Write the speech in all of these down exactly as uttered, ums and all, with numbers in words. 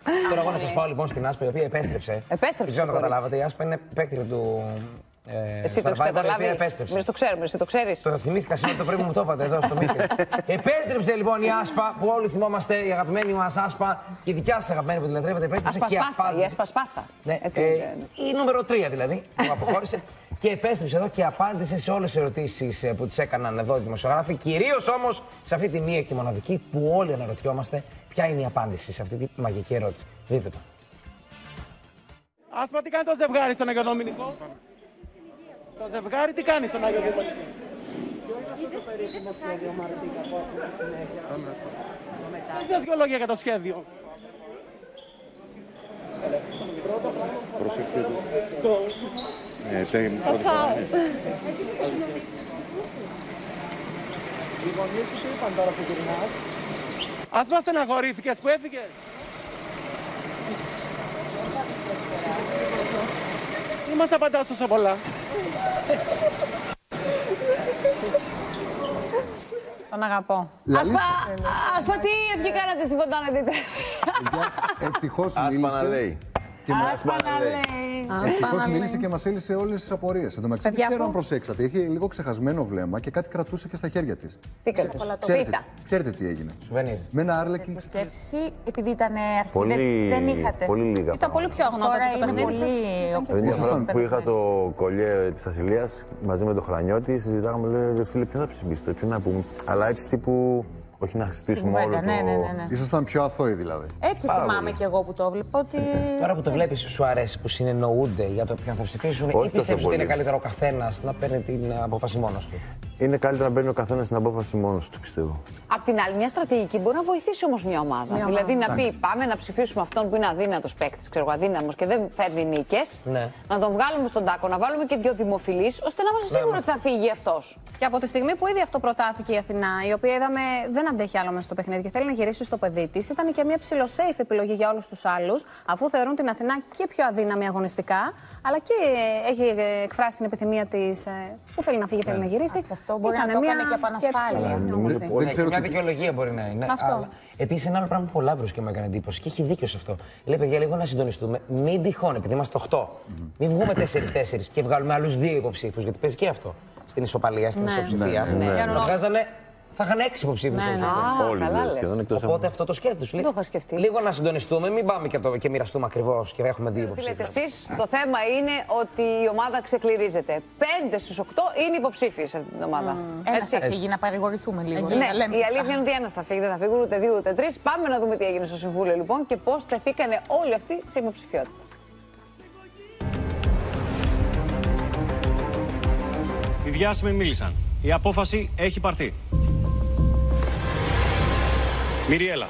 Τώρα εγώ να σας πάω λοιπόν στην Άσπα, η οποία επέστρεψε. Επέστρεψε. Δεν ξέρω αν το καταλάβατε. Η Άσπα είναι παίκτρια του. Ε, εσύ το έχεις καταλάβει. Εμείς το ξέρουμε, εσύ το ξέρεις. Το θυμήθηκα σήμερα το πρωί μου το είπατε εδώ στο μύθι. Επέστρεψε λοιπόν η Άσπα που όλοι θυμόμαστε, η αγαπημένη μας Άσπα και η δικιά σας αγαπημένη που την λατρεύετε. Επέστρεψε και απάντησε. Η Ασπασπάστα. Ναι, έτσι, ε, η νούμερο τρία δηλαδή που αποχώρησε και επέστρεψε εδώ και απάντησε σε όλες τις ερωτήσεις που τις έκαναν εδώ οι δημοσιογράφοι. Κυρίως όμως σε αυτή τη μία και μοναδική που όλοι αναρωτιόμαστε ποια είναι η απάντηση σε αυτή τη μαγική ερώτηση. Δείτε το. Άσπα, τι κάνει το ζευγάρι στον Αγιο Δομηνικό? Το ζευγάρι τι κάνει στον Άγιο Δομηνικό? Πες δες δυο λόγια για το σχέδιο. Προσέξτε το. Ναι, σε πρώτη φορά. Οι γονείς σου τι είπαν τώρα που γυρνάς? Άσπα, στεναχωρήθηκες που έφυγες? Μη μας απαντάς τόσο πολλά. Τον αγαπώ. Άσπα, Άσπα, τι ευχή κάνατε στη Φωντάνα Διτρέφη? Ευτυχώς μίλησε. Άσπα να λέει. Ευτυχώς μίλησε και μας έλυσε όλες τις απορίες. Εν τω μεταξύ, δεν ξέρω αν προσέξατε. Είχε λίγο ξεχασμένο βλέμμα και κάτι κρατούσε και στα χέρια της. Τι κρατούσε? Ξέρετε, ξέρετε τι έγινε? Σουβενίρ. Με ένα άρλεκι. Σκέψη, επειδή ήταν αρχή, δεν είχατε. Πολύ λίγα. Ήταν πολύ πιο αγνό. Τώρα είναι πολύ. Την ίδια φορά που είχα το κολλιέ της Ασυλίας μαζί με τον Χρανιώτη, συζητάγαμε, λέει, φίλε, ποιο να ψηφίσετε, ποιο να πούμε. Αλλά έτσι τύπου. Όχι να χτίσουμε όλο το... Ναι, ναι, ναι. Ήσασταν πιο αθώοι δηλαδή. Έτσι Πάρα θυμάμαι πολύ. κι εγώ που το βλέπω ότι... Τώρα που το βλέπεις, σου αρέσει που συνεννοούνται για το ποιον θα ψηφίσουν ή πιστεύεις ότι είναι καλύτερο ο καθένας να παίρνει την απόφαση μόνος του? Είναι καλύτερα να παίρνει ο καθένας την απόφαση μόνος του, πιστεύω. Απ' την άλλη, μια στρατηγική μπορεί να βοηθήσει όμως μια ομάδα. Μια δηλαδή ομάδα. να πει: πάμε να ψηφίσουμε αυτόν που είναι αδύνατος παίκτης, ξέρω εγώ, αδύναμος και δεν φέρνει νίκες. Ναι. Να τον βγάλουμε στον τάκο, να βάλουμε και δύο δημοφιλείς, ώστε να είμαστε σίγουροι ότι θα φύγει αυτός. Και από τη στιγμή που ήδη αυτό προτάθηκε η Αθηνά, η οποία είδαμε δεν αντέχει άλλο μέσα στο παιχνίδι και θέλει να γυρίσει στο παιδί της, ήταν και μια ψηλοσέιφ επιλογή για όλους τους άλλους, αφού θεωρούν την Αθηνά και πιο αδύναμη αγωνιστικά, αλλά και έχει εκφράσει την επιθυμία της που θέλει να φύγει, θέλει να γυρίσει. Αυτό μπορεί να το κάνει και από ανασφάλεια. Μια δικαιολογία μπορεί να είναι. Αυτό. Επίσης, ένα άλλο πράγμα που ο Λάμπρος και μου έκανε εντύπωση και έχει δίκιο σε αυτό. Λέει: παιδιά, λίγο να συντονιστούμε. Μην τυχόν, επειδή είμαστε οκτώ, μην βγούμε τέσσερις τέσσερις και βγάλουμε άλλους δύο υποψήφους. Γιατί παίζει και αυτό στην ισοπαλία, στην ισοψηφία. Να βγάζανε. Θα είχαν έξι υποψήφιους. Όλοι σχεδόν εκτός από. Οπότε αυτό το σκέφτεσαι. Δεν το είχα σκεφτεί. Λίγο να συντονιστούμε, μην πάμε και, το, και μοιραστούμε ακριβώς και έχουμε δύο υποψήφιους. Τι λέτε εσείς, το θέμα είναι ότι η ομάδα ξεκληρίζεται. Πέντε στους οκτώ είναι υποψήφιοι σε αυτή την ομάδα. Mm. Ένας θα φύγει, να παρηγορηθούμε λίγο. Ναι, η αλήθεια είναι ότι ένας θα φύγει, δεν θα φύγουν ούτε δύο ούτε τρεις. Πάμε να δούμε τι έγινε στο Συμβούλιο λοιπόν και πώς θεθήκανε όλοι αυτοί σε υποψηφιότητα. Οι διάσημοι μίλησαν. Η απόφαση έχει πάρθει. Μυριέλα.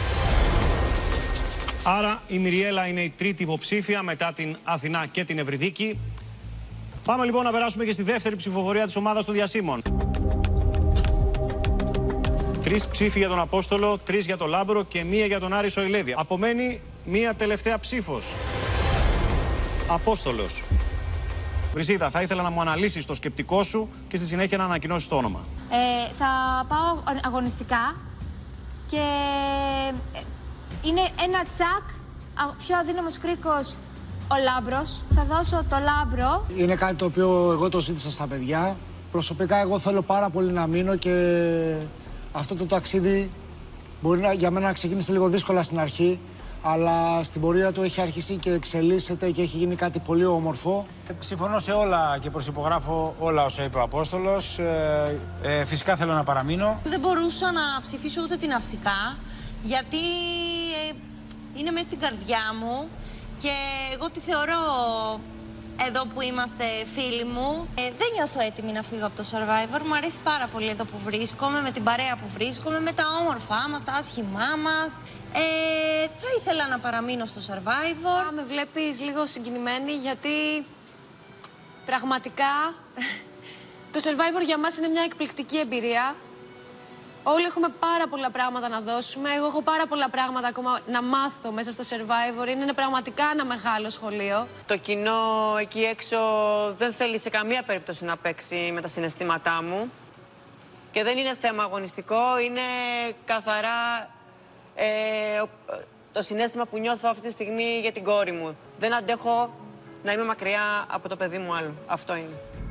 Άρα η Μυριέλα είναι η τρίτη υποψήφια μετά την Αθηνά και την Ευρυδίκη. Πάμε λοιπόν να περάσουμε και στη δεύτερη ψηφοφορία της ομάδας των διασύμων. Τρεις ψήφοι για τον Απόστολο, τρεις για τον Λάμπρο και μία για τον Άρη Σοηλέδη. Απομένει μία τελευταία ψήφος. Απόστολος. Βρυσίδα, θα ήθελα να μου αναλύσεις το σκεπτικό σου και στη συνέχεια να ανακοινώσεις το όνομα. Ε, θα πάω αγωνιστικά και είναι ένα τσακ, πιο αδύναμος κρίκος ο Λάμπρος. Θα δώσω το Λάμπρο. Είναι κάτι το οποίο εγώ το ζήτησα στα παιδιά. Προσωπικά εγώ θέλω πάρα πολύ να μείνω και αυτό το ταξίδι μπορεί να, για μένα να ξεκίνησε λίγο δύσκολα στην αρχή. Αλλά στην πορεία του έχει αρχίσει και εξελίσσεται και έχει γίνει κάτι πολύ όμορφο. Συμφωνώ σε όλα και προσυπογράφω όλα όσα είπε ο Απόστολος. Ε, ε, φυσικά θέλω να παραμείνω. Δεν μπορούσα να ψηφίσω ούτε την Αυσικά, γιατί ε, είναι μέσα στην καρδιά μου και εγώ τη θεωρώ εδώ που είμαστε φίλοι μου. Ε, δεν νιώθω έτοιμη να φύγω από το Survivor. Μου αρέσει πάρα πολύ εδώ που βρίσκομαι, με την παρέα που βρίσκομαι, με τα όμορφά μας, τα άσχημά μας. Ε, θα ήθελα να παραμείνω στο Survivor. Με βλέπεις λίγο συγκινημένη γιατί πραγματικά το Survivor για μας είναι μια εκπληκτική εμπειρία. Όλοι έχουμε πάρα πολλά πράγματα να δώσουμε. Εγώ έχω πάρα πολλά πράγματα ακόμα να μάθω μέσα στο Survivor. Είναι πραγματικά ένα μεγάλο σχολείο. Το κοινό εκεί έξω δεν θέλει σε καμία περίπτωση να παίξει με τα συναισθήματά μου. Και δεν είναι θέμα αγωνιστικό, είναι καθαρά ε, το συναίσθημα που νιώθω αυτή τη στιγμή για την κόρη μου. Δεν αντέχω να είμαι μακριά από το παιδί μου άλλο. Αυτό είναι.